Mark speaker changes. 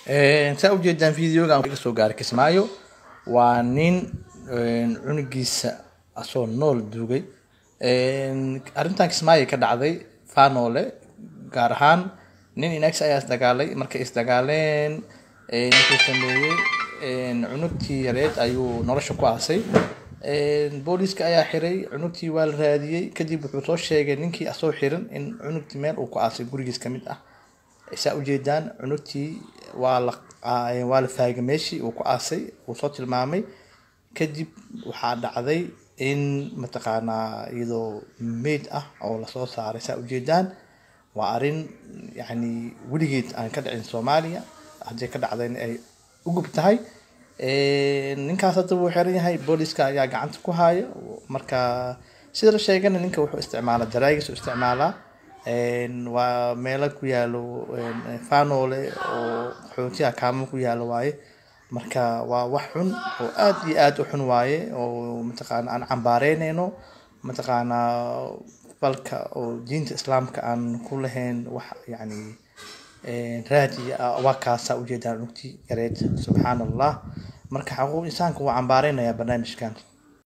Speaker 1: saa u jeedaan videoga aan soo gaaray Kismaayo waa nin cunugiisa asoo nool duugay arrintan Kismaayo ka dhacday faanoole gaar ahaan nin inax ayaa isdagaalay markay isdagaaleen ninkii sameeyay cunugtii yareed ayuu nolosha ku aasay booliska ayaa xiray cunugtii waa la raadiyay kadib wuxuu soo sheegay ninkii asoo xiran in cunugtii meel uu ku aasay gurigiis kamid ah saa u jeedaan cunugtii waa la faagay meeshii uu ku aasay uu soo tilmaamay kadib waxaa dhacday in mataqaanaa iyadoo meed ah oo la soo saaray saa u jeedaan waa arrin yani weligeed aan ka dhicin Soomaaliya hadii ka dhacdayna ay u gub tahay ninkaas hadda wuu xiran yahay booliska ayaa gacanta ku haya marka sida la sheegana ninka wuxuu isticmaalaa daraagiis u isticmaalaa waa meel ku yaalo faanoole oo xoogtiga kaamo ku yaalo waaye marka waa wax xun oo aad iyo aad u xun waaye oo mataqaana aan cambaareynayno mataqaana balka oo diinta islaamka aan ku lahayn wax yani raadi waa kaasa u jeedaan nugti yareed subhanallah marka xaquuq insaanku waa cambaareynaya barnaamijkan